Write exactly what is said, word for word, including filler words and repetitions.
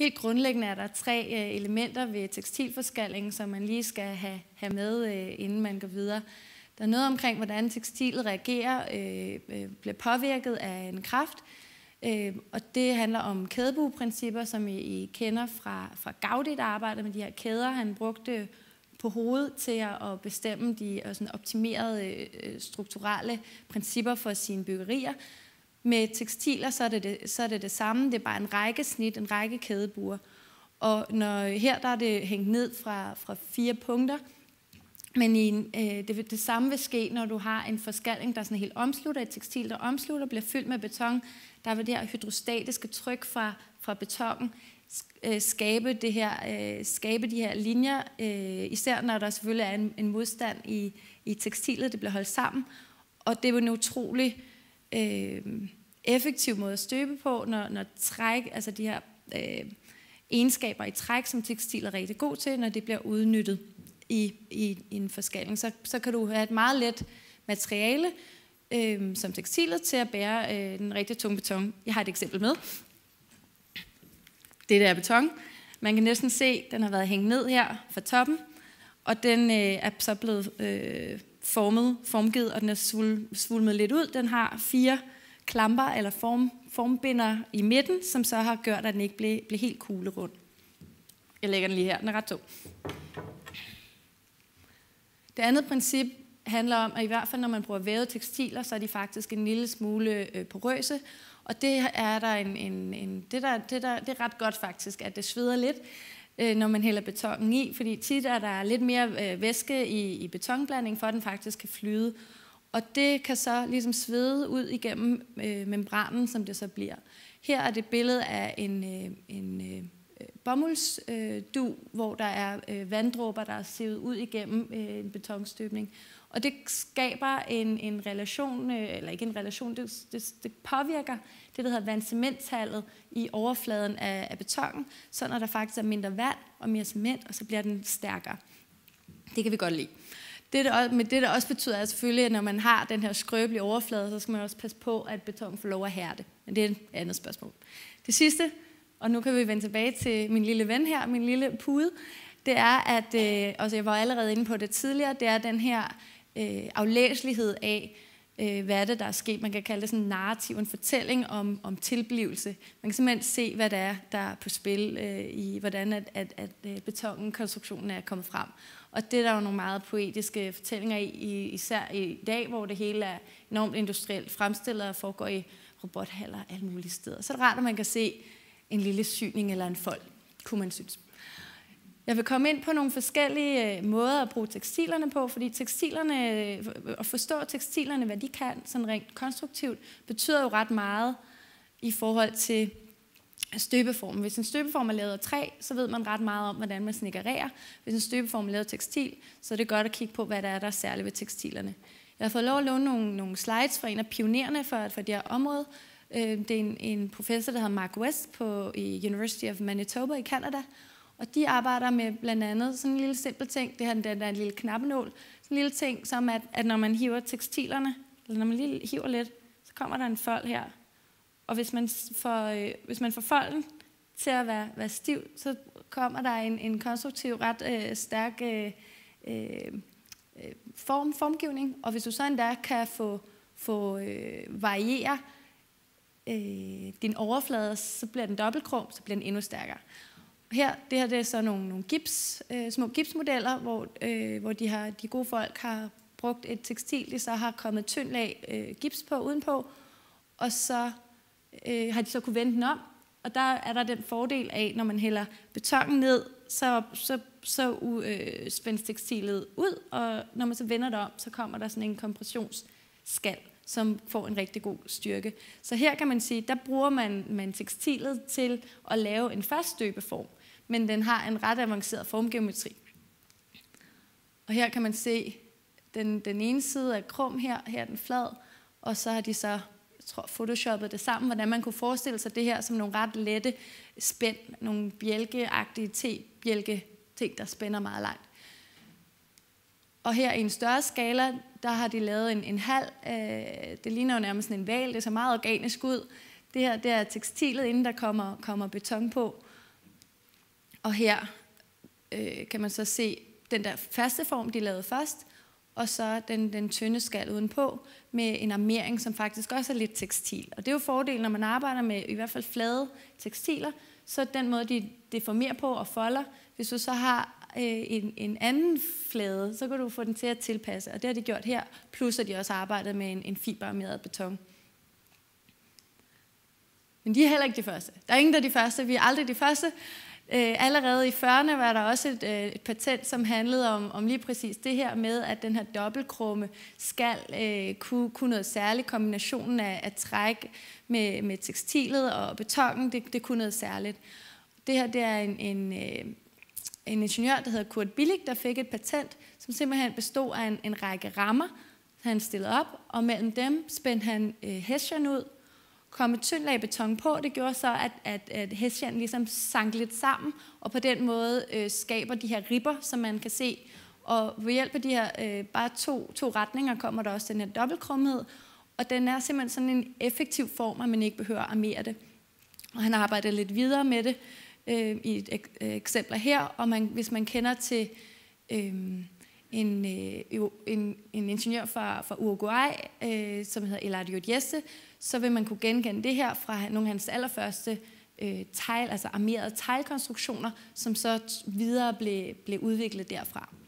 Helt grundlæggende er der tre øh, elementer ved tekstilforskalling, som man lige skal have, have med, øh, inden man går videre. Der er noget omkring, hvordan tekstilet reagerer, øh, øh, bliver påvirket af en kraft, øh, og det handler om kædebueprincipper, som I, I kender fra, fra Gaudi, der arbejder med de her kæder. Han brugte på hovedet til at bestemme de sådan optimerede øh, strukturelle principper for sine byggerier. Med tekstiler så er, det det, så er det det samme, det er bare en række snit, en række kædebuer. Og når, her der er det hængt ned fra, fra fire punkter, men i en, øh, det, det samme vil ske, når du har en forskalling, der sådan helt omslutter, et tekstil, der omslutter, bliver fyldt med beton. Der vil det her hydrostatiske tryk fra, fra betonen øh, skabe, det her, øh, skabe de her linjer, øh, især når der selvfølgelig er en, en modstand i, i tekstilet, det bliver holdt sammen. Og det er jo en utrolig øh, effektiv måde at støbe på, når, når træk, altså de her øh, egenskaber i træk, som tekstil er rigtig god til, når det bliver udnyttet i, i, i en forskalling. Så, så kan du have et meget let materiale, øh, som tekstilet, til at bære øh, den rigtig tunge beton. Jeg har et eksempel med. Det der er beton. Man kan næsten se, at den har været hængt ned her fra toppen, og den øh, er så blevet øh, formet, formgivet, og den er svul, svulmet lidt ud. Den har fire klamper eller form, formbinder i midten, som så har gjort, at den ikke blev, blev helt kuglerund. Jeg lægger den lige her. Den er ret tung. Det andet princip handler om, at i hvert fald når man bruger vævede tekstiler, så er de faktisk en lille smule øh, porøse. Og det er der en, en, en det, der, det, der, det er ret godt faktisk, at det sveder lidt, øh, når man hælder betonen i, fordi tit er der lidt mere øh, væske i, i betonblandingen, for at den faktisk kan flyde. Og det kan så ligesom svede ud igennem øh, membranen, som det så bliver. Her er det et billede af en, øh, en øh, bomuldsdu, øh, hvor der er øh, vanddråber, der er sivet ud igennem øh, en betonstøbning. Og det skaber en, en relation, øh, eller ikke en relation, det, det, det påvirker det, der hedder vandcementtallet i overfladen af, af betonen, så når der faktisk er mindre vand og mere cement, og så bliver den stærkere. Det kan vi godt lide. Det, der, men det, der også betyder, er selvfølgelig, at når man har den her skrøbelige overflade, så skal man også passe på, at betonen får lov at hærde. Men det er et andet spørgsmål. Det sidste, og nu kan vi vende tilbage til min lille ven her, min lille pude, det er, at, øh, altså jeg var allerede inde på det tidligere, det er den her øh, aflæselighed af, øh, hvad er det, der er sket. Man kan kalde det sådan en narrativ, en fortælling om, om tilblivelse. Man kan simpelthen se, hvad det er, der er på spil, øh, i hvordan at, at, at betonen, konstruktionen er kommet frem. Og det er der jo nogle meget poetiske fortællinger i, især i dag, hvor det hele er enormt industrielt fremstillet og foregår i robothaller og alle mulige steder. Så er det rart, at man kan se en lille syning eller en fold, kunne man synes. Jeg vil komme ind på nogle forskellige måder at bruge tekstilerne på, fordi tekstilerne, at forstå tekstilerne, hvad de kan, sådan rent konstruktivt, betyder jo ret meget i forhold til støbeformen. Hvis en støbeform er lavet af træ, så ved man ret meget om, hvordan man snikkererer. Hvis en støbeform er lavet af tekstil, så er det godt at kigge på, hvad der er, der er særligt ved tekstilerne. Jeg har fået lov at låne nogle, nogle slides fra en af pionererne for, for det her område. Det er en, en professor, der hedder Mark West på i University of Manitoba i Canada. Og de arbejder med blandt andet sådan en lille simpel ting, det her der er en lille knappenål, sådan en lille ting, som at, at når man hiver tekstilerne, eller når man lige hiver lidt, så kommer der en fold her. Og hvis man får, øh, hvis man får folden til at være, være stiv, så kommer der en, en konstruktiv, ret øh, stærk øh, øh, form, formgivning. Og hvis du så endda kan få, få øh, variere øh, din overflade, så bliver den dobbeltkrom, så bliver den endnu stærkere. Her, det her det er så nogle, nogle gips, øh, små gipsmodeller, hvor, øh, hvor de, har, de gode folk har brugt et tekstil, de så har kommet tynd lag øh, gips på udenpå, og så øh, har de så kunne vende den om. Og der er der den fordel af, når man hælder betonen ned, så, så, så øh, spændes tekstilet ud, og når man så vender det om, så kommer der sådan en kompressionsskal, som får en rigtig god styrke. Så her kan man sige, der bruger man, man tekstilet til at lave en fast støbeform, men den har en ret avanceret formgeometri. Og her kan man se den, den ene side af krum her, her er den flad, og så har de så, jeg tror, photoshoppet det sammen, hvordan man kunne forestille sig det her som nogle ret lette spænd, nogle bjælkeagtige te-bjælke ting, der spænder meget langt. Og her i en større skala, der har de lavet en, en halv, øh, det ligner jo nærmest sådan en hval, det ser meget organisk ud. Det her det er tekstilet, inden der kommer, kommer beton på. Og her øh, kan man så se den der faste form, de lavede først, og så den, den tynde skal udenpå, med en armering, som faktisk også er lidt tekstil. Og det er jo fordelen, når man arbejder med i hvert fald flade tekstiler, så den måde, de deformerer på og folder. Hvis du så har øh, en, en anden flade, så kan du få den til at tilpasse. Og det har de gjort her, plus at de også har arbejdet med en, en fiberarmeret beton. Men de er heller ikke de første. Der er ingen, der er de første. Vi er aldrig de første. Øh, allerede i fyrrerne var der også et, øh, et patent, som handlede om, om lige præcis det her med, at den her dobbeltkrumme skal øh, kunne, kunne noget særligt. Kombinationen af, af træk med, med tekstilet og betongen, det, det kunne noget særligt. Det her det er en, en, øh, en ingeniør, der hedder Kurt Billig, der fik et patent, som simpelthen bestod af en, en række rammer, han stillede op, og mellem dem spændte han øh, hessian ud, kom et tyndt lag beton på. Det gjorde så, at, at, at hessian ligesom sank lidt sammen, og på den måde øh, skaber de her ribber, som man kan se. Og ved hjælp af de her øh, bare to, to retninger, kommer der også den her dobbeltkrumhed, og den er simpelthen sådan en effektiv form, at man ikke behøver at armere det. Og han arbejder lidt videre med det øh, i et ek- eksempler her, og man, hvis man kender til øh, en, øh, en, en ingeniør fra, fra Uruguay, øh, som hedder Eladio Dieste, så vil man kunne genkende det her fra nogle af hans allerførste øh, tegl, altså armerede teglkonstruktioner, som så videre blev, blev udviklet derfra.